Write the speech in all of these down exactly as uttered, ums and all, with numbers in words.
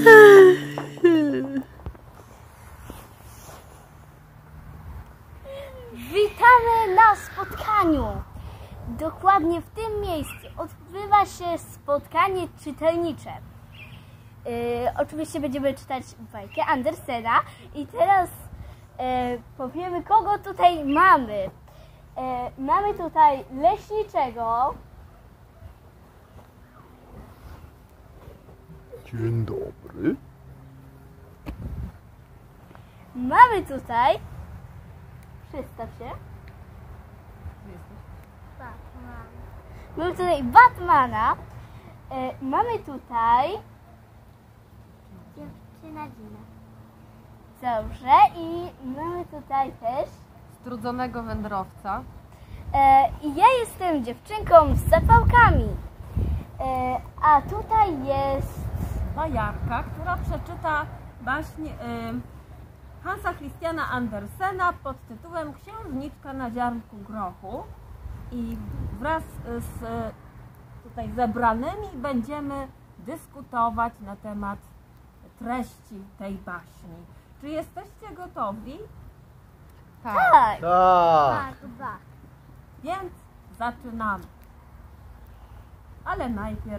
Witamy na spotkaniu. Dokładnie w tym miejscu odbywa się spotkanie czytelnicze. Yy, oczywiście będziemy czytać bajkę Andersena i teraz yy, powiemy, kogo tutaj mamy. Yy, mamy tutaj leśniczego. Dzień dobry. Mamy tutaj... Przedstaw się. Batman. Mamy tutaj Batmana. E, mamy tutaj... Dziewczyna Dina. Dobrze. I mamy tutaj też... Strudzonego wędrowca. E, I ja jestem dziewczynką z zapałkami. E, a tutaj jest... Bajarka, która przeczyta baśń y, Hansa Christiana Andersena pod tytułem Księżniczka na ziarnku grochu i wraz z tutaj zebranymi będziemy dyskutować na temat treści tej baśni. Czy jesteście gotowi? Tak. Tak. Tak. tak. Więc zaczynamy. Ale najpierw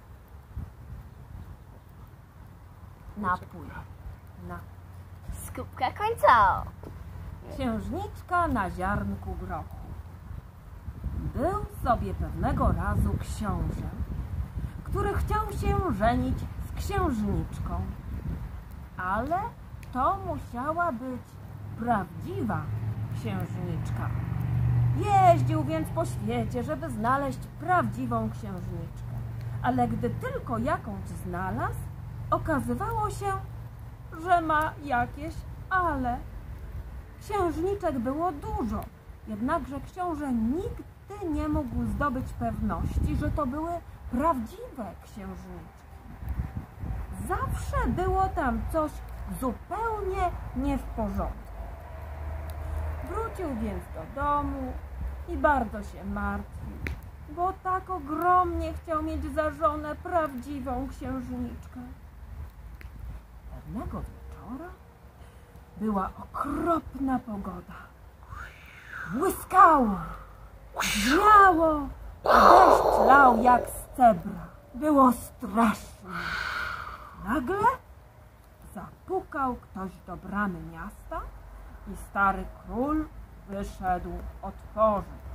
napój. Na. Skupka końcowa. Księżniczka na ziarnku grochu. Był sobie pewnego razu książę, który chciał się żenić z księżniczką, ale to musiała być prawdziwa księżniczka. Jeździł więc po świecie, żeby znaleźć prawdziwą księżniczkę, ale gdy tylko jakąś znalazł, okazywało się, że ma jakieś ale. Księżniczek było dużo, jednakże książę nigdy nie mógł zdobyć pewności, że to były prawdziwe księżniczki. Zawsze było tam coś zupełnie nie w porządku. Wrócił więc do domu i bardzo się martwił, bo tak ogromnie chciał mieć za żonę prawdziwą księżniczkę. Pewnego wieczora była okropna pogoda. Błyskało, grzmiało, a deszcz lał jak z cebra. Było strasznie. Nagle zapukał ktoś do bramy miasta i stary król wyszedł otworzyć.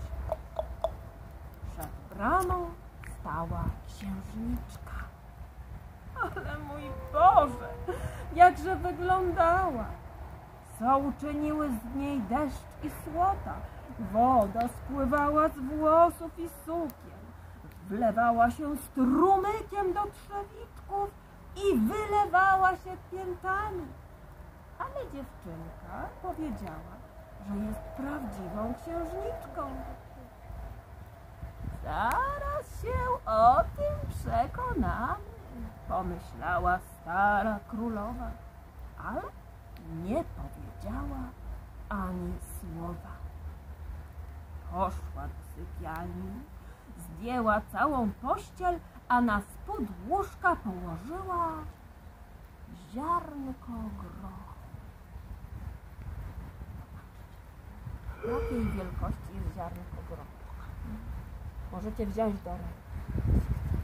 Przed bramą stała księżniczka. Ale mój Boże, jakże wyglądała! Co uczyniły z niej deszcz i słota? Woda spływała z włosów i sukien, wlewała się strumykiem do trzewiczków i wylewała się piętami. Ale dziewczynka powiedziała, że jest prawdziwą księżniczką. Zaraz się o tym przekonamy, pomyślała stara królowa, ale nie powiedziała ani słowa. Poszła do sypialni, zdjęła całą pościel, a na spód łóżka położyła ziarnko grochu. Jakiej wielkości jest ziarnko grochu? Możecie wziąć do ręki.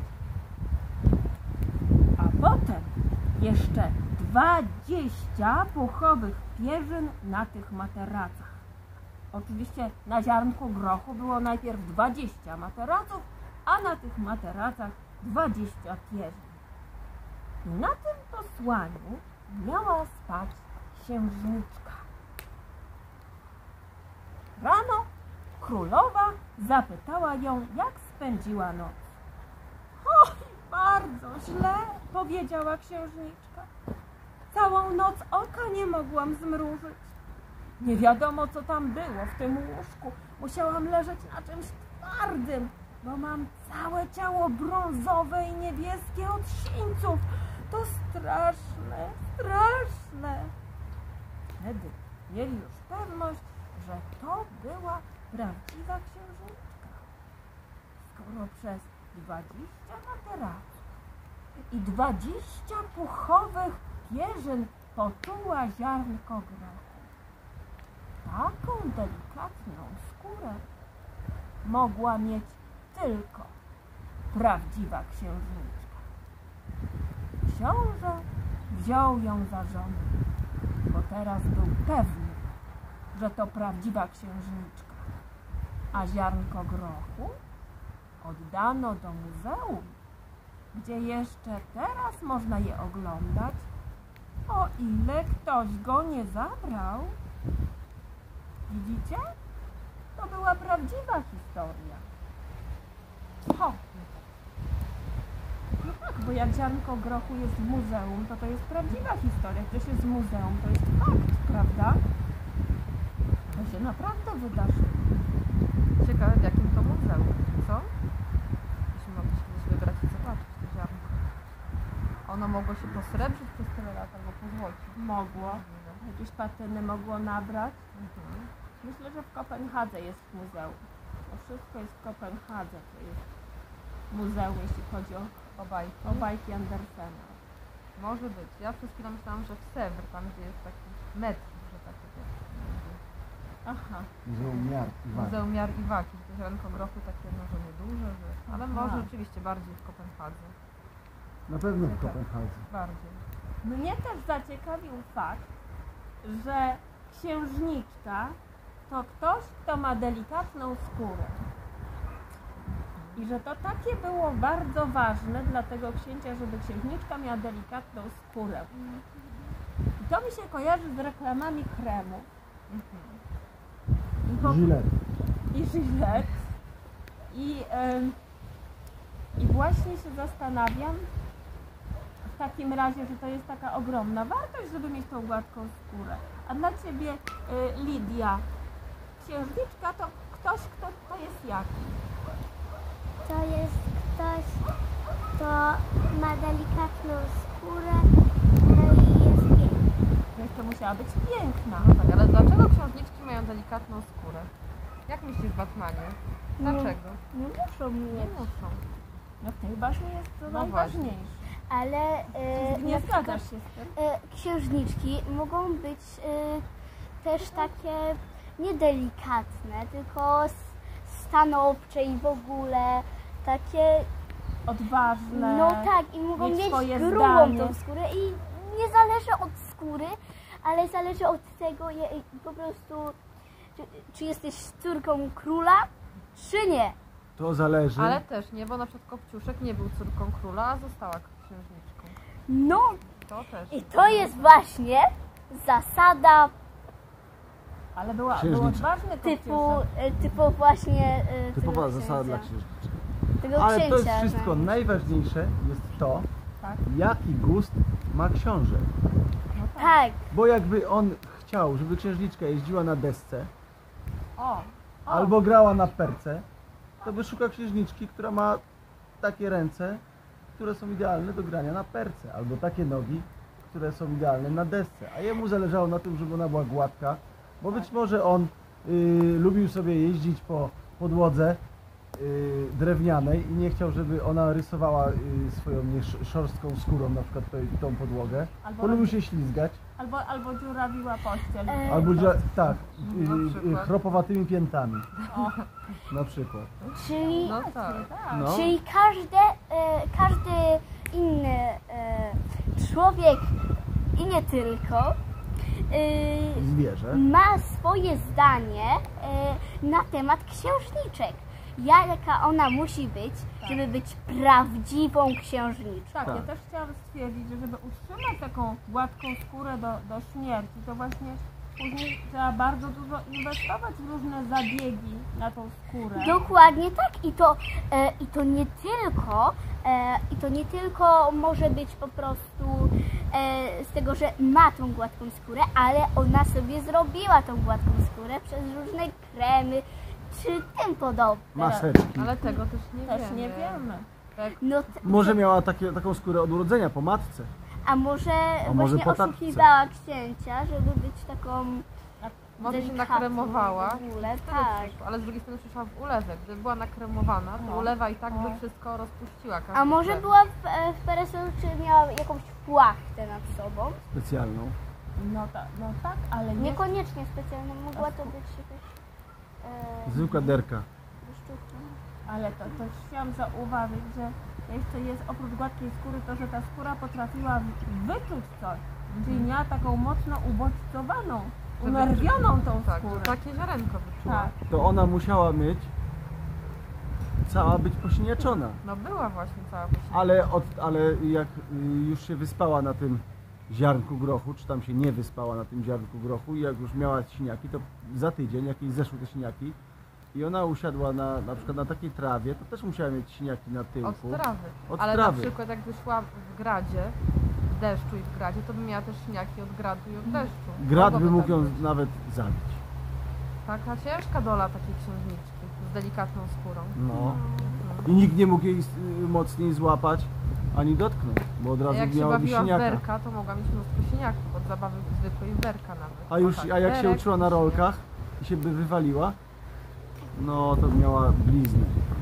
A potem jeszcze dwadzieścia puchowych pierzyn na tych materacach. Oczywiście na ziarnku grochu było najpierw dwadzieścia materaców, a na tych materacach dwadzieścia pierzyn. I na tym posłaniu miała spać księżniczka. Rano królowa zapytała ją, jak spędziła noc. Oj, bardzo źle, powiedziała księżniczka. Całą noc oka nie mogłam zmrużyć. Nie wiadomo, co tam było w tym łóżku. Musiałam leżeć na czymś twardym, bo mam całe ciało brązowe i niebieskie od sińców. To straszne, straszne. Wtedy mieli już pewność, że to była prawdziwa księżniczka. Skoro przez dwadzieścia materaców i dwadzieścia puchowych pierzyn poczuła ziarnko grochu. Taką delikatną skórę mogła mieć tylko prawdziwa księżniczka. Książę wziął ją za żonę, bo teraz był pewny, że to prawdziwa księżniczka, a ziarnko grochu oddano do muzeum, gdzie jeszcze teraz można je oglądać, o ile ktoś go nie zabrał. Widzicie? To była prawdziwa historia. Ho! No tak, bo jak ziarnko grochu jest w muzeum, to to jest prawdziwa historia. Jak coś jest w muzeum, to jest fakt, prawda? To się naprawdę wydarzyło. Ciekawe w jakim to muzeum, co? Byśmy mogli się gdzieś wybrać i zobaczyć to ziarnko. Ono mogło się posrebrzyć przez tyle lat albo pozłocić. Mogło. Jakieś patyny mogło nabrać. Mhm. Myślę, że w Kopenhadze jest w muzeum. To wszystko jest w Kopenhadze. To jest muzeum, jeśli chodzi o, O bajki. o bajki Andersena. Może być. Ja przez chwilę myślałam, że w Sewr, tam gdzie jest taki metr, że tak to jest. Aha. Muzeum Miar i Wagi. Muzeum Miar i Wagi, że to ziarnko grochu takie może nieduże, że... ale Aha. może rzeczywiście bardziej w Kopenhadze. Na pewno w Kopenhadze. Bardziej. Mnie też zaciekawił fakt, że księżniczka to ktoś, kto ma delikatną skórę. I że to takie było bardzo ważne dla tego księcia, żeby księżniczka miała delikatną skórę. I to mi się kojarzy z reklamami kremu. I, po, Gilet. i żylet. I, ym, I właśnie się zastanawiam w takim razie, że to jest taka ogromna wartość, żeby mieć tą gładką skórę. A dla Ciebie, y, Lidia, księżniczka to ktoś, kto to jest jaki? To jest ktoś, kto ma delikatną skórę, no i jest piękny. Jeszcze musiała być piękna. No tak, ale dlaczego księżniczki mają delikatną skórę? Jak myślisz, Batmanie? Dlaczego? Nie muszą Nie mieć, muszą. No w tej baśni jest to No najważniejsze. ale e, Nie na przykład, zgadzasz się z tym? e, księżniczki mogą być e, też takie niedelikatne, tylko s- stanowcze i w ogóle takie, Odważne. no tak, i mogą mieć mieć swoje grubą zdanie. tą skórę i nie zależy od skóry, ale zależy od tego je, po prostu, czy, czy jesteś córką króla, czy nie. To zależy. Ale też nie, bo na przykład Kopciuszek nie był córką króla, a została księżniczką. No To też. i to jest właśnie zasada Ale była, był Księżniczka. odważny typu, Kopciuszek. e, typu właśnie e, Typowa tego zasada dla księcia. księżniczki. Tego Ale to jest księcia, wszystko. no. Najważniejsze jest to, Tak. jaki gust ma książę. No tak. Tak, Bo jakby on chciał, żeby księżniczka jeździła na desce O, o. albo grała na perce, to by szukał księżniczki, która ma takie ręce, które są idealne do grania na perce, albo takie nogi, które są idealne na desce. A jemu zależało na tym, żeby ona była gładka, bo być może on y, lubił sobie jeździć po podłodze y, drewnianej i nie chciał, żeby ona rysowała y, swoją niesz- szorstką skórą na przykład tą, tą podłogę, Albo bo lubił robi- się ślizgać, Albo, albo dziurawiła pościel. E, albo dzia- tak, Na y, y, przykład. chropowatymi piętami O, na przykład. czyli, No tak. tak. No. czyli każde, e, każdy inny e, człowiek i nie tylko e, Zwierzę. ma swoje zdanie e, na temat księżniczek. Jaka ona musi być, żeby być prawdziwą księżniczką. Tak, ja Tak. też chciałam stwierdzić, że żeby utrzymać taką gładką skórę do, do śmierci, to właśnie później trzeba bardzo dużo inwestować w różne zabiegi na tą skórę. Dokładnie tak i to, e, i to nie tylko e, i to nie tylko może być po prostu e, z tego, że ma tą gładką skórę, ale ona sobie zrobiła tą gładką skórę przez różne kremy czy tym podobne. Maseczki. Ale tego też nie Też wiemy. nie wiemy. Tak. No, t- Może miała takie, taką skórę od urodzenia po matce. a może A może właśnie po tatce. oszukiwała księcia, żeby być taką Może się delikatnie nakremowała, w ogóle, wtedy tak. przyszła, ale z drugiej strony przyszła w ulewę. Gdyby była nakremowana, to No. ulewa i tak by No. wszystko rozpuściła. A każdy może chleb. była w, e, w peresu, czy miała jakąś płachtę nad sobą? Specjalną. No, ta, no tak, ale nie. Niekoniecznie specjalną, mogła to być jakaś e, Zwykła derka. sztuka. Ale to też chciałam zauważyć, że jeszcze jest oprócz gładkiej skóry to, że ta skóra potrafiła wyczuć coś. Czyli miała taką mocno ubodźcowaną, Żeby- unerwioną tą Tak, skórę. takie ziarenko wyczuła. Tak. To ona musiała mieć cała być posiniaczona. No była właśnie cała posiłka. Ale, od, ale jak y, już się wyspała na tym ziarnku grochu, czy tam się nie wyspała na tym ziarnku grochu i jak już miała siniaki, to za tydzień, jak jej zeszły te siniaki i ona usiadła na, na przykład na takiej trawie, to też musiała mieć siniaki na Od tyłku. trawy. Od Ale trawy. na przykład jak wyszła w gradzie, w deszczu i w gradzie, to by miała też śniaki od gradu i od deszczu. Grad Mogłoby by mógł tak ją być. nawet zabić. Taka ciężka dola takiej księżniczki z delikatną skórą. No. I nikt nie mógł jej y, mocniej złapać ani dotknąć, bo od A razu jak się miałaby bawiła w siniaka. berka, to mogła mieć mnóstwo siniaków od zabawy zwykłej w berka nawet. A już, O tak, a jak się berek, uczyła na siniak. rolkach i się by wywaliła, no to miała blizny.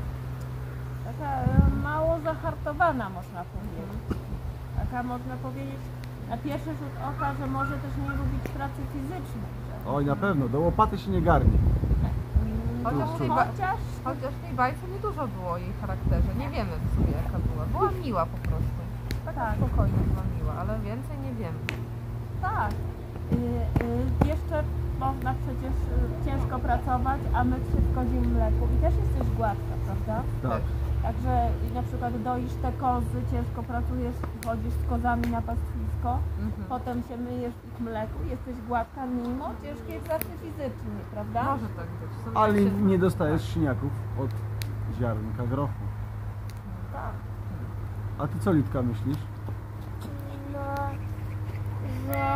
Taka e, mało zahartowana, można powiedzieć. Taka, można powiedzieć, na pierwszy rzut oka, że może też nie lubić pracy fizycznej. Że, Oj, na pewno, do łopaty się nie garnie. Chociaż Tu, w tej, tu. ba- Chociaż chociaż w tej bajce nie dużo było o jej charakterze. Nie wiemy w sumie jaka była. Była miła po prostu. Taka Tak. spokojna była miła, ale więcej nie wiemy. tak. Y, y, jeszcze można przecież y, ciężko pracować, a myć się w kozim mleku. I też jesteś gładka, prawda? Tak. Także na przykład doisz te kozy, ciężko pracujesz, chodzisz z kozami na pastwisko, Mhm. potem się myjesz w ich mleku, jesteś gładka mimo ciężkiej pracy fizycznej, prawda? Może tak być. W sumie Ale się- nie dostajesz siniaków od ziarnka grochu. Tak. A ty co, Litka, myślisz? No, że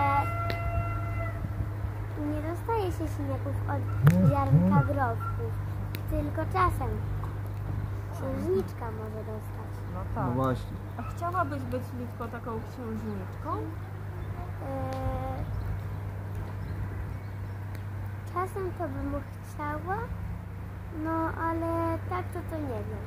nie dostaje się siniaków od ziarnka grochu, tylko czasem księżniczka może dostać. No No tak. właśnie. A chciałabyś być Litko taką księżniczką? Eee, czasem to bym chciała, no ale tak to to nie wiem.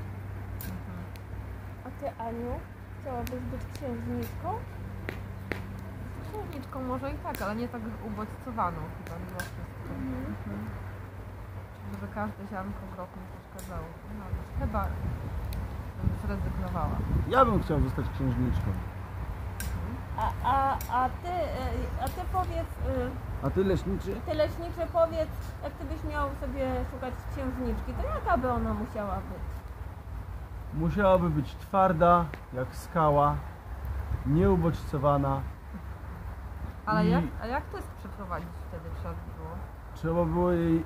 A ty, Aniu, chciałabyś być księżniczką? Księżniczką może i tak, ale nie tak ubodźcowaną chyba mimo wszystko. Mhm. Żeby każde ziarnko grochu nie przeszkadzało. No, już chyba bym zrezygnowała. Ja bym chciał zostać księżniczką. A, a, a, ty, y, a ty powiedz, y, A ty, leśniczy? ty leśniczy powiedz, jak ty byś miał sobie szukać księżniczki, to jaka by ona musiała być? Musiałaby być twarda, jak skała, nieubodźcowana. Ale I- jak, a jak to jest przeprowadzić wtedy trzeba by było? Trzeba było jej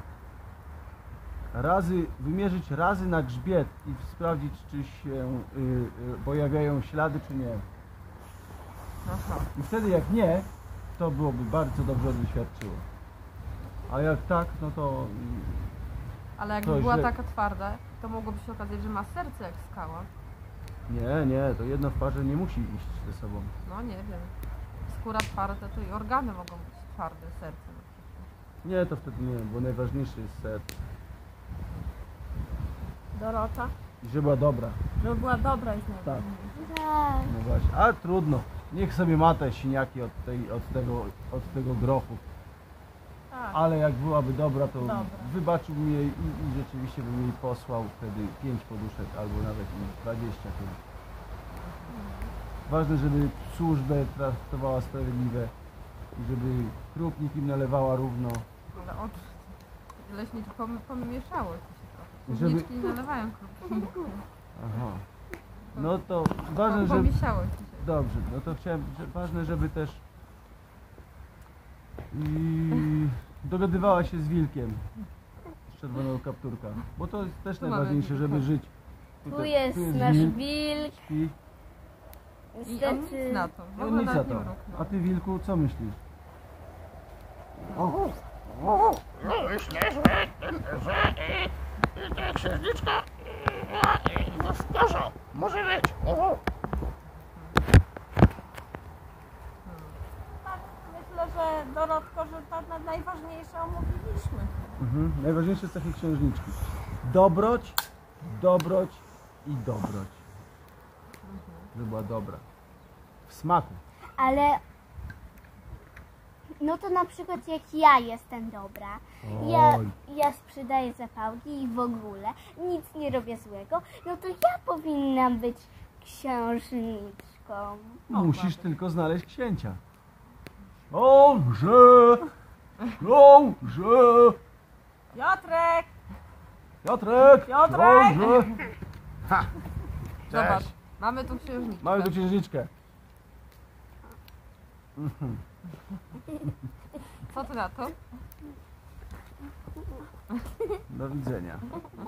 razy, wymierzyć razy na grzbiet i sprawdzić, czy się y, y, pojawiają ślady, czy nie. Aha. I wtedy jak nie, to byłoby bardzo dobrze wyświadczyło. A jak tak, no to Ale jakby To była źle. taka twarda, to mogłoby się okazać, że ma serce jak skała. nie, nie, to jedno w parze nie musi iść ze sobą. No nie wiem. Skóra twarda, to i organy mogą być twarde, serce na przykład. Nie, to wtedy nie, bo najważniejszy jest serce. Dorota? I żeby była dobra. Żeby była dobra i Tak. najważniejsza. Tak. No właśnie, ale trudno. Niech sobie ma te siniaki od, tej, od, tego, od tego grochu. Tak. Ale jak byłaby dobra, to Dobra. wybaczyłbym jej i, i rzeczywiście bym jej posłał wtedy pięć poduszek albo nawet i dwadzieścia pięć. Ważne, żeby służbę traktowała sprawiedliwe i żeby krupnik im nalewała równo. Ale oczy. Leśniczy pom- pomieszało ci się trochę. Żeby- Księżniczki nie nalewają krupki. Aha. No to ważne, żeby... Pomieszało ci się. Dobrze, no to chciałem, że ważne, żeby też i dogadywała się z wilkiem z czerwonego kapturka, bo to jest też Tu mamy najważniejsze, wilka. żeby żyć. Tu jest nasz wilk, wilk. śpi. I on Niestety. nic na to. W No ogóle nic za nawet nie to. mruknął. A ty wilku, co myślisz? No myślę, że, że y, ta księżniczka y, no w porządku, może być. O, Tak, myślę, że Dorotko, że to na- najważniejsze omówiliśmy. Mhm. Najważniejsze cechy księżniczki. Dobroć, dobroć i dobroć. Żeby była dobra. W smaku. Ale no to na przykład jak ja jestem dobra, ja, Oj. ja sprzedaję zapałki i w ogóle nic nie robię złego, no to ja powinnam być księżniczką. Musisz tylko znaleźć księcia. Książę! Książę! Piotrek! Piotrek! Piotrek! Książę! Ha! Zobacz, Cześć! mamy tu księżniczkę. Mamy tu księżniczkę. Mhm. Co ty na to? Do widzenia.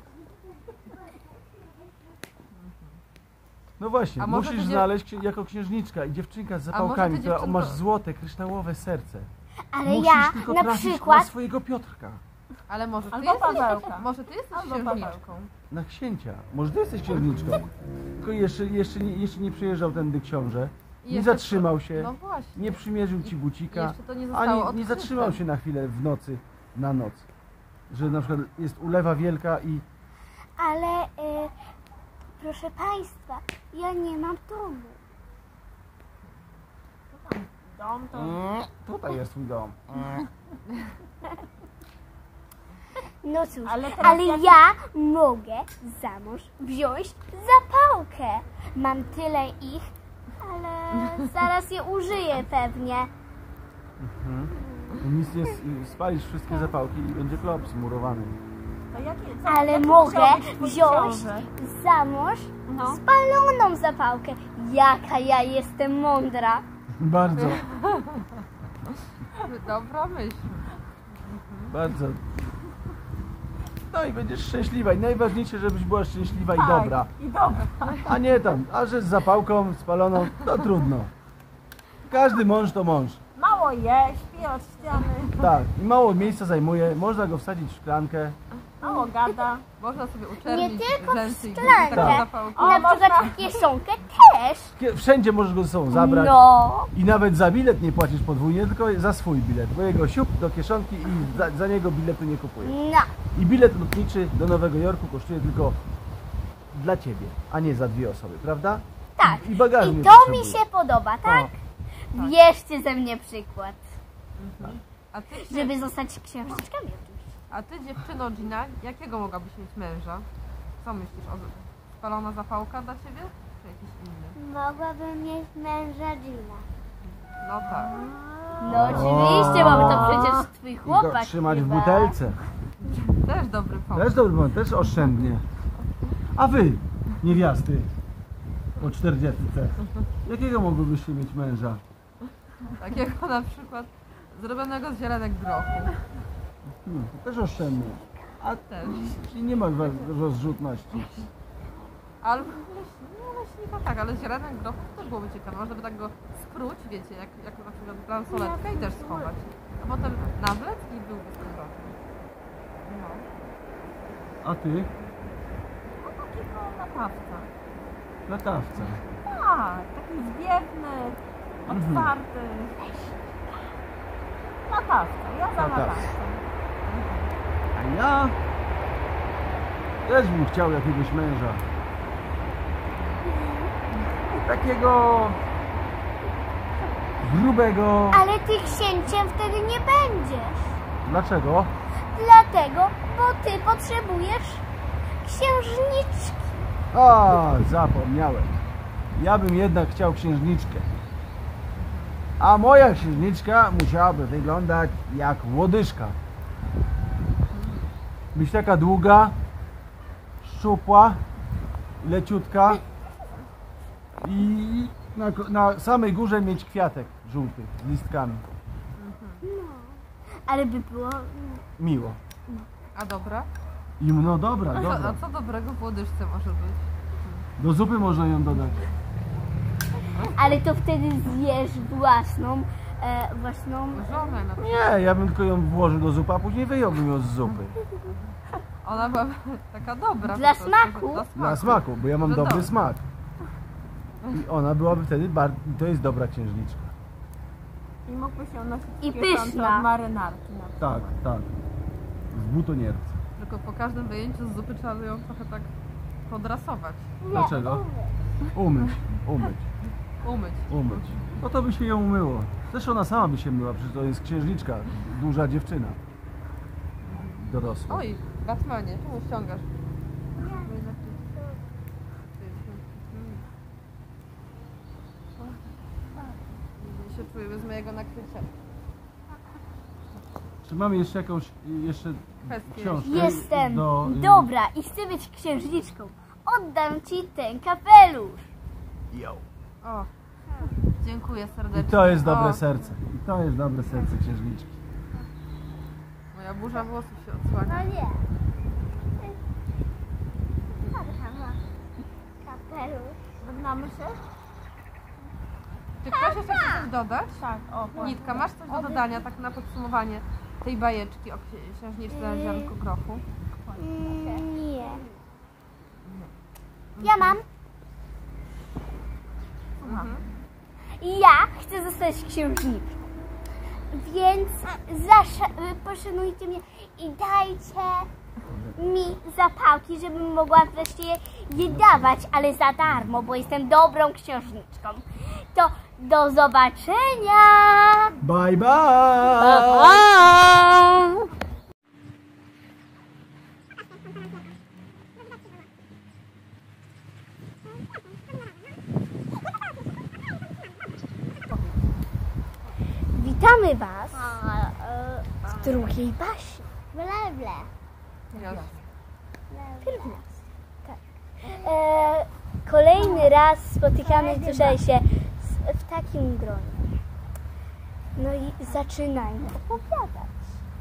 No właśnie, A może musisz ty dziew- znaleźć księ- jako księżniczka i dziewczynka z zapałkami, ty, która dziewczynko- masz złote, kryształowe serce. Ale Musisz ja tylko na trafić przykład na swojego Piotrka. Ale może ty Albo jesteś, Pawełka. może ty jesteś Albo księżniczką. Na księcia. Może ty jesteś księżniczką. Tylko jeszcze, jeszcze, nie, jeszcze nie przyjeżdżał tędy książę. I Nie jeszcze- zatrzymał się. No właśnie. Nie przymierzył ci I bucika. jeszcze to nie zostało Ani nie odkryte. zatrzymał się na chwilę w nocy, na noc. Że na przykład jest ulewa wielka i Ale e, proszę Państwa, ja nie mam domu. Dom to... Mm, tutaj jest twój dom. Mm. No cóż, Ale ale, teraz jak- ja mogę za mąż wziąć zapałkę. Mam tyle ich, ale zaraz je użyję pewnie. Nic nie s- spalisz wszystkie zapałki i będzie klop zmurowany. To jakie, co, Ale jaki mogę musiał być twój wziąć książę? za mąż No. spaloną zapałkę. Jaka ja jestem mądra. Bardzo, Dobra myśl. bardzo. No i będziesz szczęśliwa i najważniejsze, żebyś była szczęśliwa i Tak, dobra. I dobra. A nie tam, a że z zapałką spaloną, to trudno. Każdy mąż to mąż. Mało je, śpi od ściany, Tak, i mało miejsca zajmuje, można go wsadzić w szklankę. mało gada. Można sobie uczernić Nie tylko w rzęsy i szklankę. taką Tak. zapałkę. O, Na przykład można- w kieszonkę też. Kie- Wszędzie możesz go ze sobą zabrać. No. I nawet za bilet nie płacisz podwójnie, tylko za swój bilet. Bo jego siup do kieszonki i za, za niego biletu nie kupujesz. No. I bilet lotniczy do Nowego Jorku kosztuje tylko dla ciebie, a nie za dwie osoby, prawda? Tak. I bagażu I nie to potrzebuje. mi się podoba, tak? O, Bierzcie ze mnie przykład, A ty, się, żeby zostać księżniczkami oczywiście. a ty dziewczyno Gina, jakiego mogłabyś mieć męża? Co myślisz? O, spalona zapałka dla ciebie? Czy jakiś inny? Mogłabym mieć męża Gina. No tak. No oczywiście, bo to przecież twój I go chłopak trzymać w chyba. butelce. Też dobry pomysł. Też dobry moment, też oszczędnie. A wy, niewiasty, po czterdziestce, jakiego mogłybyście mieć męża? Takiego na przykład zrobionego z ziarenek grochu. Hmm, też oszczędnie. A Też. czyli nie ma wa- rozrzutności. Albo no leśnika tak, ale z ziarenek grochu też byłoby ciekawe. Można by tak go skróć, wiecie, jak, jak na przykład bransoletkę i też schować. A potem nawlec i byłby z powrotem. No. A ty? No takiego latawca. Latawca. Tak, taki zbiewny, otwarty. Latawca, ja za Latawca. latawcą. A ja też bym chciał jakiegoś męża. Takiego grubego. Ale ty księciem wtedy nie będziesz. Dlaczego? Dlatego, bo ty potrzebujesz księżniczki. A, zapomniałem. Ja bym jednak chciał księżniczkę. A moja księżniczka musiałaby wyglądać jak łodyżka. Być taka długa, szczupła, leciutka i na, ko- na samej górze mieć kwiatek żółty z listkami. Ale by było... Miło. A dobra? I no dobra, A co, dobra. a co dobrego w łodyżce może być? Do zupy można ją dodać. Ale to wtedy zjesz własną... E, własną... Żonę na przykład. Nie, ja bym tylko ją włożył do zupy, a później wyjąłbym ją z zupy. Ona była taka dobra. Dla po prostu, smaku? Dla smaku. Dla smaku, bo ja mam Że dobry dobra. smak. I ona byłaby wtedy bardzo... To jest dobra księżniczka. I mógłby się nosić I pieczące pyszna. od marynarki. Na przykład. Tak, tak. Z butoniercy. Tylko po każdym wyjęciu z zupy trzeba by ją trochę tak podrasować. Dlaczego? Umyć, umyć, Umyć. umyć. No to by się ją umyło. Zresztą ona sama by się myła, przecież to jest księżniczka, duża dziewczyna. Dorosła. Oj, Batmanie, czemu ściągasz? Ja się czuję bez mojego nakrycia. Czy mamy jeszcze jakąś jeszcze Kwestię. książkę? Jestem do- dobra i chcę być księżniczką. Oddam ci ten kapelusz. Jo. O, dziękuję I serdecznie. to jest dobre O, serce. I to jest dobre serce księżniczki. Moja burza włosów się odsłania. No nie. Tata ma kapelusz. Żegnamy się? Czy ktoś jeszcze chce coś dodać? Tak, o. Nitka, masz coś do dodania, tak na podsumowanie tej bajeczki o księ- księżniczce na ziarnku grochu? Mm, nie. Ja mam. Mhm. Ja chcę zostać księżniczką. Więc zasza- poszanujcie mnie i dajcie mi zapałki, żebym mogła wreszcie je dawać, ale za darmo, bo jestem dobrą księżniczką. To do zobaczenia! Bye bye! Pa! Witamy Was w drugiej baśni. Ble, ble. Jasne. piętnaście. Tak. E, kolejny raz spotykamy tutaj się z, w takim gronie. No i zaczynajmy opowiadać.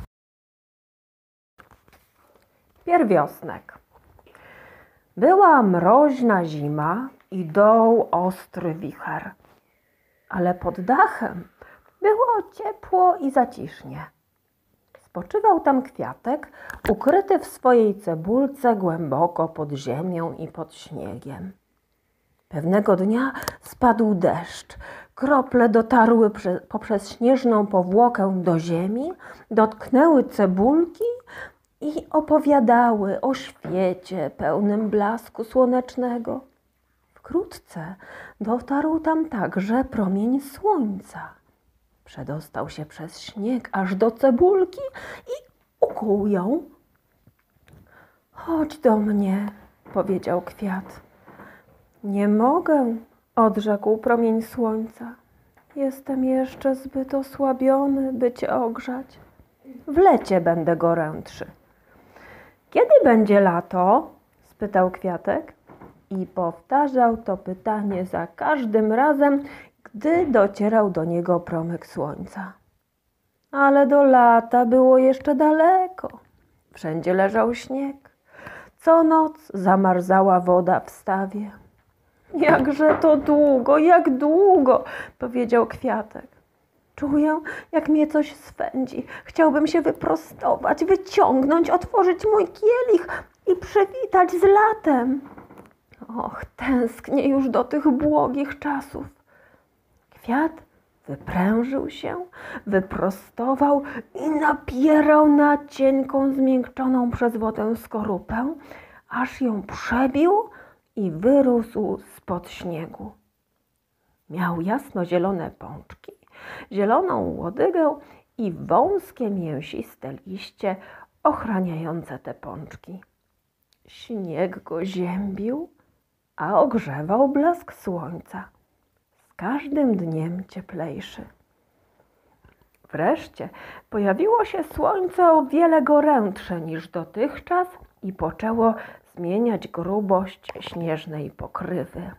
Pierwiosnek. Była mroźna zima i dął ostry wicher, ale pod dachem było ciepło i zacisznie. Spoczywał tam kwiatek, ukryty w swojej cebulce głęboko pod ziemią i pod śniegiem. Pewnego dnia spadł deszcz. Krople dotarły prze, poprzez śnieżną powłokę do ziemi, dotknęły cebulki i opowiadały o świecie pełnym blasku słonecznego. Wkrótce dotarł tam także promień słońca. Przedostał się przez śnieg aż do cebulki i ukuł ją. Chodź do mnie, powiedział kwiat. Nie mogę, odrzekł promień słońca. Jestem jeszcze zbyt osłabiony, by cię ogrzać. W lecie będę gorętszy. Kiedy będzie lato? Spytał kwiatek i powtarzał to pytanie za każdym razem, gdy docierał do niego promyk słońca. Ale do lata było jeszcze daleko. Wszędzie leżał śnieg. Co noc zamarzała woda w stawie. Jakże to długo, jak długo, powiedział kwiatek. Czuję, jak mnie coś swędzi. Chciałbym się wyprostować, wyciągnąć, otworzyć mój kielich i przywitać z latem. Och, tęsknię już do tych błogich czasów. Kwiat wyprężył się, wyprostował i napierał na cienką, zmiękczoną przez wodę skorupę, aż ją przebił i wyrósł spod śniegu. Miał jasnozielone pączki, zieloną łodygę i wąskie, mięsiste liście ochraniające te pączki. Śnieg go ziębił, a ogrzewał blask słońca. Z każdym dniem cieplejszy. Wreszcie pojawiło się słońce o wiele gorętsze niż dotychczas i poczęło zmieniać grubość śnieżnej pokrywy.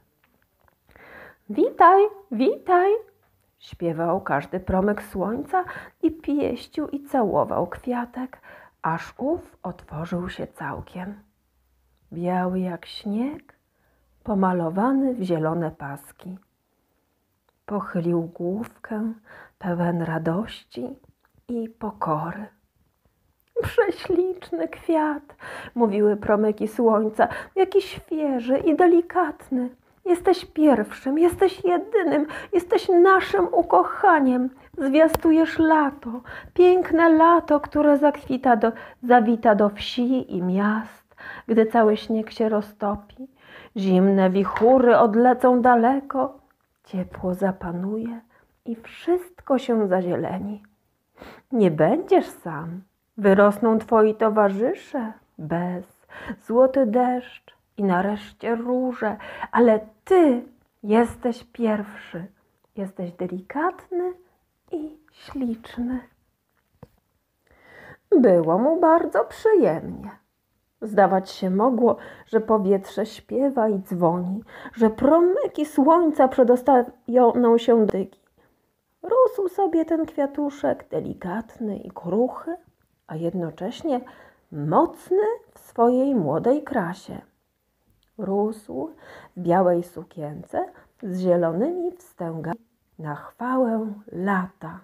Witaj, witaj, śpiewał każdy promyk słońca i pieścił i całował kwiatek, aż ów otworzył się całkiem. Biały jak śnieg, pomalowany w zielone paski. Pochylił główkę, pełen radości i pokory. Prześliczny kwiat, mówiły promyki słońca, jaki świeży i delikatny, Jesteś pierwszym, jesteś jedynym, jesteś naszym ukochaniem. Zwiastujesz lato, piękne lato, które zakwita do, zawita do wsi i miast, gdy cały śnieg się roztopi. Zimne wichury odlecą daleko, ciepło zapanuje i wszystko się zazieleni. Nie będziesz sam, wyrosną twoi towarzysze, bez, złoty deszcz i nareszcie róże, ale ty jesteś pierwszy, jesteś delikatny i śliczny. Było mu bardzo przyjemnie. Zdawać się mogło, że powietrze śpiewa i dzwoni, że promyki słońca przedostają się dygi. Rósł sobie ten kwiatuszek delikatny i kruchy, a jednocześnie mocny w swojej młodej krasie. Rósł w białej sukience z zielonymi wstęgami na chwałę lata.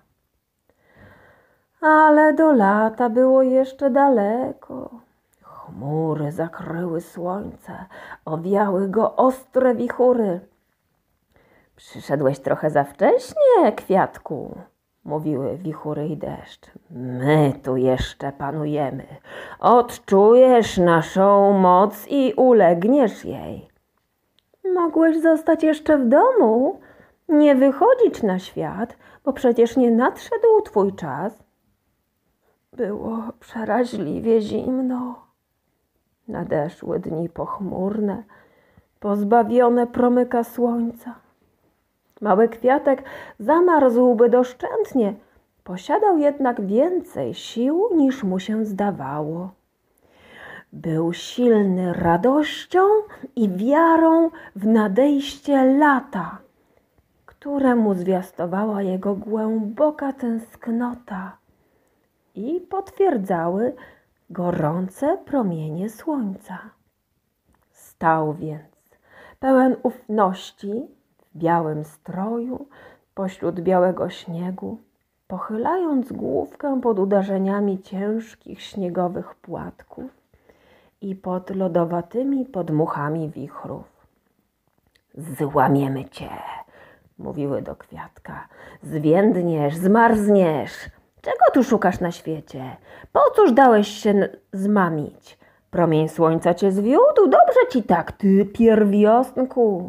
Ale do lata było jeszcze daleko. Chmury zakryły słońce, owiały go ostre wichury. Przyszedłeś trochę za wcześnie, kwiatku, mówiły wichury i deszcz. My tu jeszcze panujemy. Odczujesz naszą moc i ulegniesz jej. Mogłeś zostać jeszcze w domu, nie wychodzić na świat, bo przecież nie nadszedł twój czas. Było przeraźliwie zimno. Nadeszły dni pochmurne, pozbawione promyka słońca. Mały kwiatek zamarzłby doszczętnie, posiadał jednak więcej sił niż mu się zdawało. Był silny radością i wiarą w nadejście lata, któremu zwiastowała jego głęboka tęsknota i potwierdzały gorące promienie słońca. Stał więc pełen ufności w białym stroju pośród białego śniegu, pochylając główkę pod uderzeniami ciężkich śniegowych płatków i pod lodowatymi podmuchami wichrów. Złamiemy cię, mówiły do kwiatka. Zwiędniesz, zmarzniesz. Czego tu szukasz na świecie? Po cóż dałeś się zmamić? Promień słońca cię zwiódł, dobrze ci tak, ty pierwiosnku.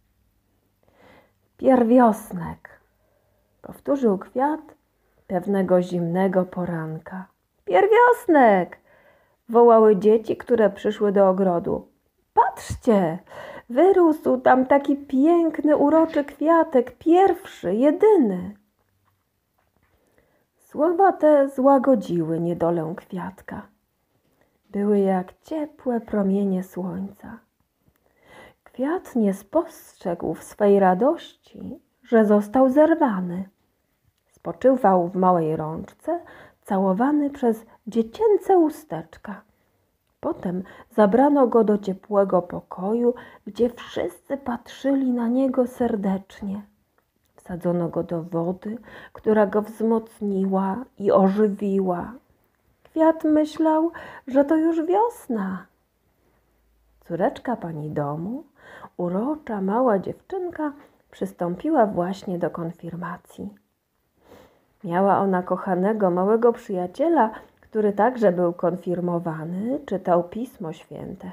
Pierwiosnek, powtórzył kwiat pewnego zimnego poranka. Pierwiosnek, wołały dzieci, które przyszły do ogrodu. Patrzcie, wyrósł tam taki piękny, uroczy kwiatek, pierwszy, jedyny. Słowa te złagodziły niedolę kwiatka. Były jak ciepłe promienie słońca. Kwiat nie spostrzegł w swej radości, że został zerwany. Spoczywał w małej rączce, całowany przez dziecięce usteczka. Potem zabrano go do ciepłego pokoju, gdzie wszyscy patrzyli na niego serdecznie. Wsadzono go do wody, która go wzmocniła i ożywiła. Kwiat myślał, że to już wiosna. Córeczka pani domu, urocza mała dziewczynka, przystąpiła właśnie do konfirmacji. Miała ona kochanego małego przyjaciela, który także był konfirmowany, czytał Pismo Święte.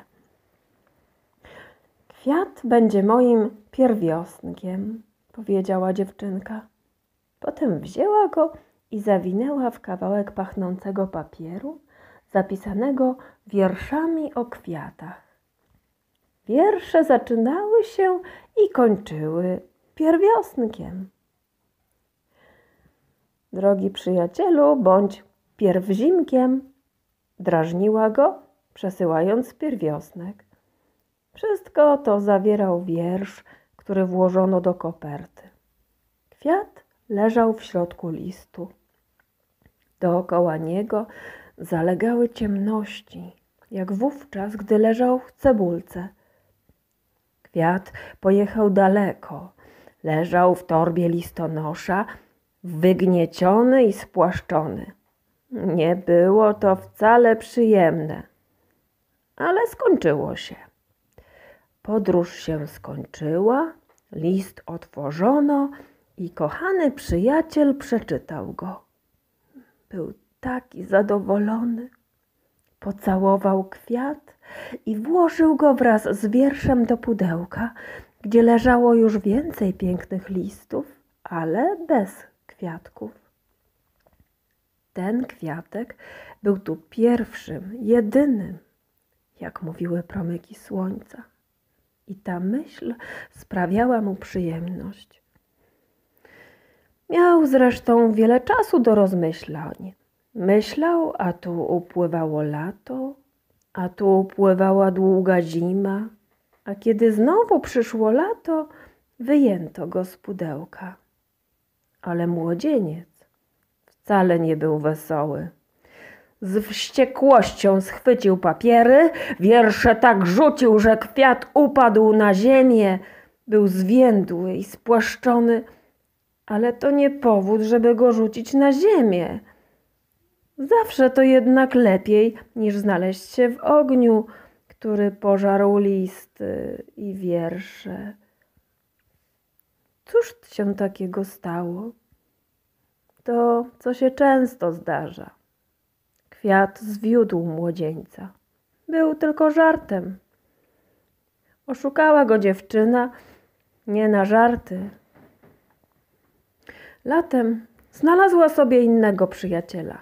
Kwiat będzie moim pierwiosnkiem, powiedziała dziewczynka. Potem wzięła go i zawinęła w kawałek pachnącego papieru, zapisanego wierszami o kwiatach. Wiersze zaczynały się i kończyły pierwiosnkiem. Drogi przyjacielu, bądź pierwzimkiem, drażniła go, przesyłając pierwiosnek. Wszystko to zawierał wiersz, który włożono do koperty. Kwiat leżał w środku listu. Dookoła niego zalegały ciemności, jak wówczas, gdy leżał w cebulce. Kwiat pojechał daleko. Leżał w torbie listonosza, wygnieciony i spłaszczony. Nie było to wcale przyjemne, ale skończyło się. Podróż się skończyła, list otworzono i kochany przyjaciel przeczytał go. Był taki zadowolony. Pocałował kwiat i włożył go wraz z wierszem do pudełka, gdzie leżało już więcej pięknych listów, ale bez kwiatków. Ten kwiatek był tu pierwszym, jedynym, jak mówiły promyki słońca. I ta myśl sprawiała mu przyjemność. Miał zresztą wiele czasu do rozmyślań. Myślał, a tu upływało lato, a tu upływała długa zima, a kiedy znowu przyszło lato, wyjęto go z pudełka. Ale młodzieniec wcale nie był wesoły. Z wściekłością schwycił papiery, wiersze tak rzucił, że kwiat upadł na ziemię. Był zwiędły i spłaszczony, ale to nie powód, żeby go rzucić na ziemię. Zawsze to jednak lepiej, niż znaleźć się w ogniu, który pożarł listy i wiersze. Cóż się takiego stało? To, co się często zdarza. Kwiat zwiódł młodzieńca. Był tylko żartem. Oszukała go dziewczyna, nie na żarty. Latem znalazła sobie innego przyjaciela.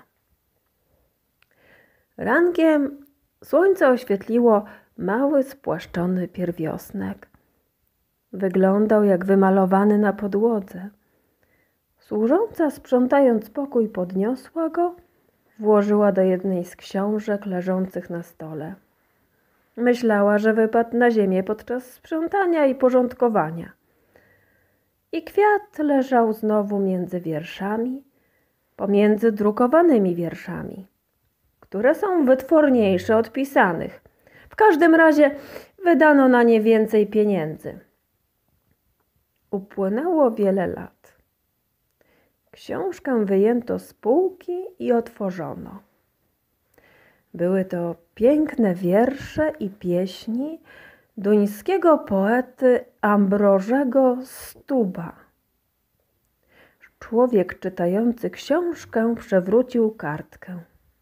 Rankiem słońce oświetliło mały, spłaszczony pierwiosnek. Wyglądał jak wymalowany na podłodze. Służąca, sprzątając pokój, podniosła go, włożyła do jednej z książek leżących na stole. Myślała, że wypadł na ziemię podczas sprzątania i porządkowania. I kwiat leżał znowu między wierszami, pomiędzy drukowanymi wierszami, które są wytworniejsze od pisanych. W każdym razie wydano na nie więcej pieniędzy. Upłynęło wiele lat. Książkę wyjęto z półki i otworzono. Były to piękne wiersze i pieśni duńskiego poety Ambrożego Stuba. Człowiek czytający książkę przewrócił kartkę.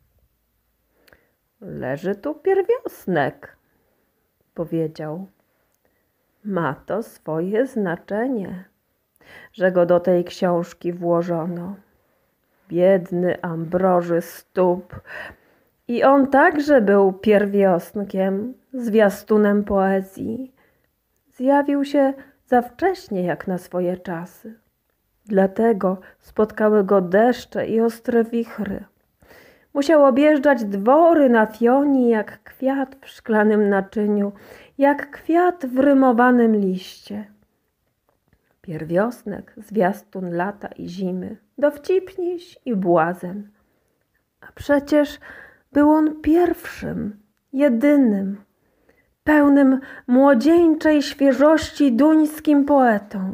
Leży tu pierwiosnek, powiedział. Ma to swoje znaczenie, że go do tej książki włożono. Biedny Ambroży Stub. I on także był pierwiosnkiem, zwiastunem poezji. Zjawił się za wcześnie jak na swoje czasy. Dlatego spotkały go deszcze i ostre wichry. Musiał objeżdżać dwory na Fionii jak kwiat w szklanym naczyniu, jak kwiat w rymowanym liście. Pierwiosnek, zwiastun lata i zimy, dowcipniś i błazen. A przecież był on pierwszym, jedynym, pełnym młodzieńczej świeżości duńskim poetą.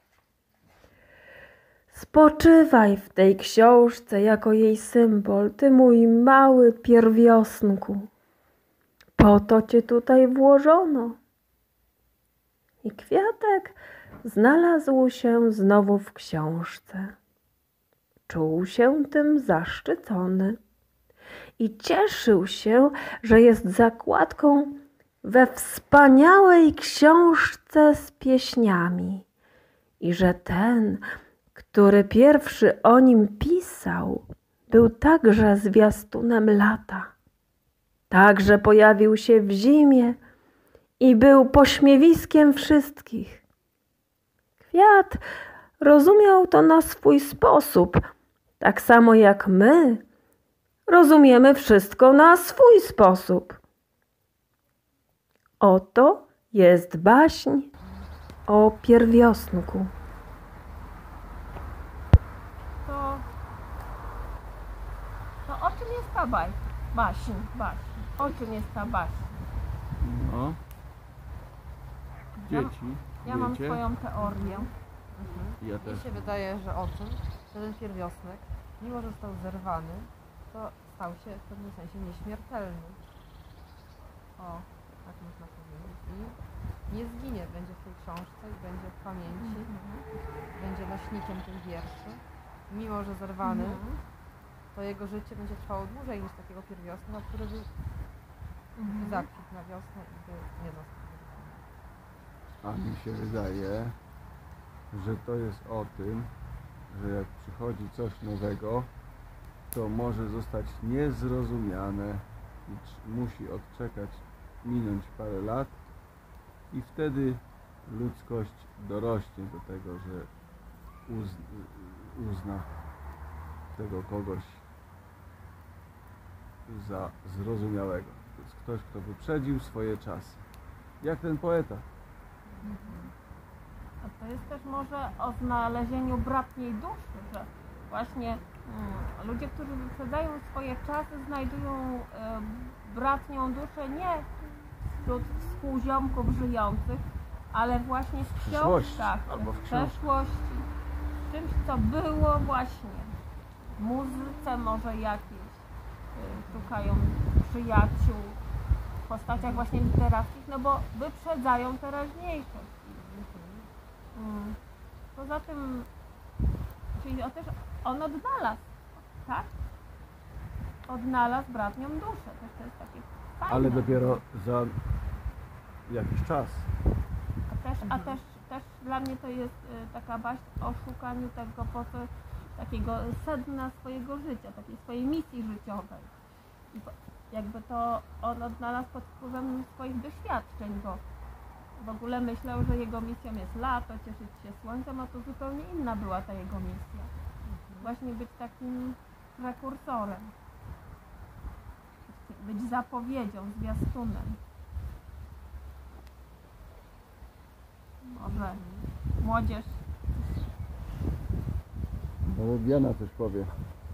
Spoczywaj w tej książce jako jej symbol, ty mój mały pierwiosnku. Po to cię tutaj włożono. I kwiatek znalazł się znowu w książce. Czuł się tym zaszczycony i cieszył się, że jest zakładką we wspaniałej książce z pieśniami i że ten, który pierwszy o nim pisał, był także zwiastunem lata. Także pojawił się w zimie i był pośmiewiskiem wszystkich. Kwiat rozumiał to na swój sposób, tak samo jak my rozumiemy wszystko na swój sposób. Oto jest baśń o pierwiosnku. To, to o czym jest ta baśń? Baśń, baśń. O czym jest ta baśń? No. Dzieci, Ja mam wiecie? swoją teorię. Mhm. Ja też. Mi się wydaje, że o tym, że ten pierwiosnek, mimo że został zerwany, to stał się w pewnym sensie nieśmiertelny. O, tak można powiedzieć. I nie zginie, będzie w tej książce i będzie w pamięci, będzie nośnikiem tych wierszy. Mimo że zerwany, to jego życie będzie trwało dłużej niż takiego pierwiostka, który by Mhm. zakwitł na wiosnę i by nie został wyrwany. A mi się wydaje, że to jest o tym, że jak przychodzi coś nowego, to może zostać niezrozumiane i tr- musi odczekać, minąć parę lat i wtedy ludzkość dorośnie do tego, że uz- uzna tego kogoś za zrozumiałego. To jest ktoś, kto wyprzedził swoje czasy. Jak ten poeta. A to jest też może o znalezieniu bratniej duszy, że właśnie mm, ludzie, którzy wyprzedzają swoje czasy, znajdują e, bratnią duszę nie wśród współziomków żyjących, ale właśnie w przyszłości, książkach, albo w w książkach. przeszłości, w czymś, co było właśnie w muzyce może jakieś, e, szukają przyjaciół, w postaciach właśnie literackich, no bo wyprzedzają teraźniejszość. Mm. Poza tym, czyli o też on odnalazł, tak? Odnalazł bratnią duszę. Też to jest takie fajne. Ale dopiero za jakiś czas. A też, a też, też dla mnie to jest y, taka baśń o szukaniu tego, po co, takiego sedna swojego życia, takiej swojej misji życiowej. I po, jakby to on odnalazł pod wpływem swoich doświadczeń, bo w ogóle myślał, że jego misją jest lato, cieszyć się słońcem, a to zupełnie inna była ta jego misja. Właśnie być takim prekursorem. Być zapowiedzią, zwiastunem. Może młodzież. Bobiana coś powie.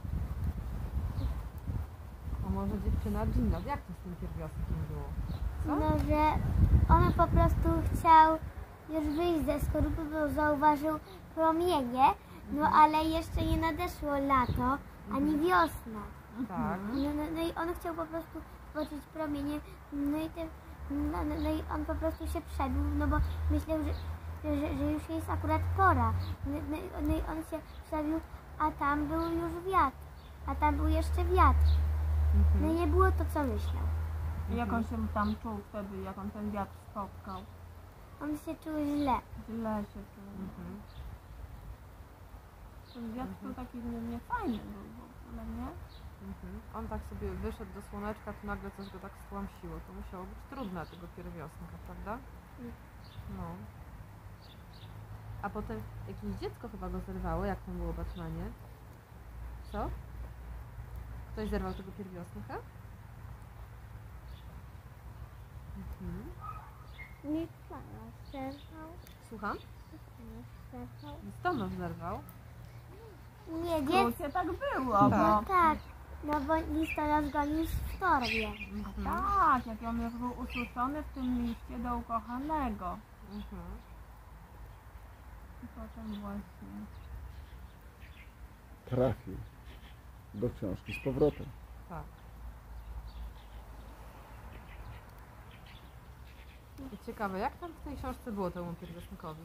A może dziewczyna Gina, jak to z tym pierwiastkiem było? Co? No, że on po prostu chciał już wyjść ze skorupy, bo zauważył promienie, no ale jeszcze nie nadeszło lato, ani wiosna. Tak. No, no, no i on chciał po prostu zobaczyć promienie, no i, te, no, no, no i on po prostu się przebił, no bo myślał, że, że, że już jest akurat pora. No, no, i- no i on się przebił, a tam był już wiatr, a tam był jeszcze wiatr. No i nie było to, co myślał. Jak on się tam czuł wtedy, jak on ten wiatr spotkał? On się czuł źle. Źle się czuł. Mhm. Ten wiatr to taki nie, nie fajny był w ogóle, nie? Mhm. On tak sobie wyszedł do słoneczka, tu nagle coś go tak stłamsiło. To musiało być trudne tego pierwiosnka, prawda? No. A potem jakieś dziecko chyba go zerwało, jak tam było Batmanie? Co? Ktoś zerwał tego pierwiosnka? Mhm. Nie pana zerwał. Słucham? Zerwał. Listonosz zerwał. Nie, W dziecko. skrócie tak było, Tak. bo No tak, no bo listonosz go już w torbie. Mhm. tak, jak on już był ususzony w tym liście do ukochanego. Mhm. I potem właśnie. Trafił do książki z powrotem. Tak. I ciekawe, jak tam w tej książce było temu pierwiosnkowi?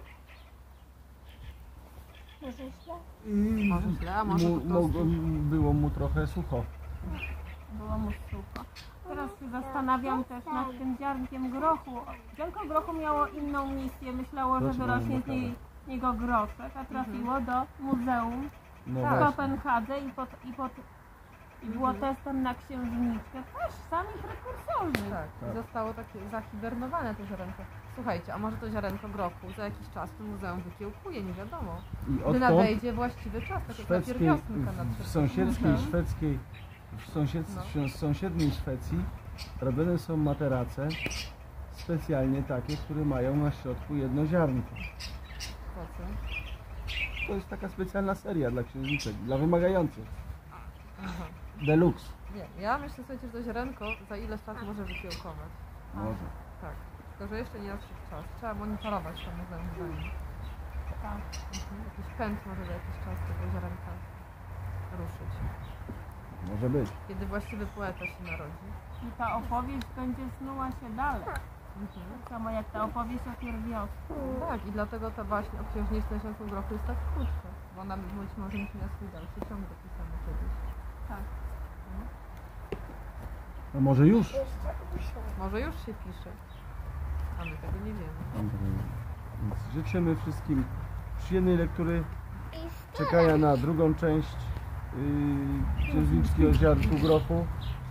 Może źle? Może źle, a może Mu, po prostu... mogło, było mu trochę sucho. Było mu sucho. Teraz się zastanawiam też nad tym ziarnkiem grochu. Ziarnko grochu miało inną misję. Myślało, że Proszę wyrośnie z panią niej, z niego groszek, a trafiło do muzeum No w Tak. właśnie. Kopenhadze i, pod, i, pod, i było testem na księżniczkę. Też sami prekursorzy. Tak, i Tak. zostało takie zahibernowane to ziarenko. Słuchajcie, a może to ziarenko grochu za jakiś czas w muzeum wykiełkuje, nie wiadomo. I Gdy odtąd nadejdzie właściwy czas, tak w jak na szwedzkiej, pierwiosnka na w, w przykład. sąsiedzkiej Mhm. szwedzkiej, w sąsied, No. w sąsiedniej Szwecji robione są materace specjalnie takie, które mają na środku jedno ziarnko. Po co? To jest taka specjalna seria dla księżniczek, dla wymagających. Aha. Deluxe. Nie, ja myślę, słuchajcie, że to ziarenko za ile czasu może wykiełkować. Może. Tak, tylko że jeszcze nie nadszedł czas. Trzeba monitorować to muzeum zanim. Tak. Mhm. Jakiś pęd może za jakiś czas tego ziarenka ruszyć. Może być. Kiedy właściwy poeta się narodzi. I ta opowieść będzie snuła się dalej. Tak samo jak ta opowieść o pierwiostku. Tak, i dlatego to właśnie o księżniczce Świętym Grochu jest tak krótka, bo ona być może musi miała swój dalszy ciąg dopisany kiedyś. Tak. No może już. Może już się pisze, a my tego nie wiemy. Więc życzymy wszystkim przyjemnej lektury, czekania na drugą część yy, Księżniczki o ziarnku grochu.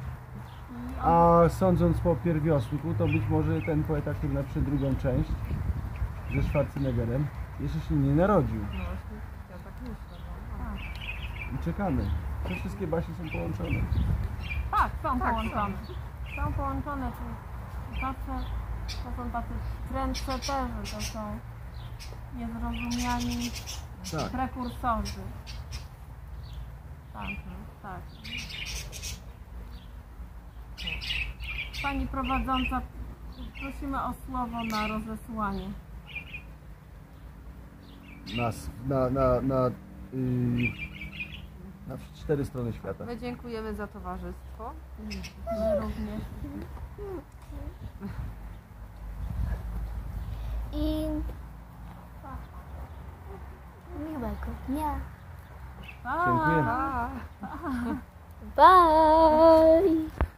A sądząc po pierwiosnku, to być może ten poeta, który napisze drugą część ze Schwarzeneggerem, jeszcze się nie narodził. No właśnie, ja tak myślę. No. I czekamy. Te wszystkie baśnie są połączone. Tak, są Tak, połączone. Są połączone, czyli zawsze to są tacy trendsetterzy, to są niezrozumiani Tak. prekursorzy. Tak, tak. Pani prowadząca, prosimy o słowo na rozesłanie. Nas, na, na, na, yy, na cztery strony świata. My dziękujemy za towarzystwo. My również. I miłego dnia. Pa! Dziękujemy. Pa! Bye!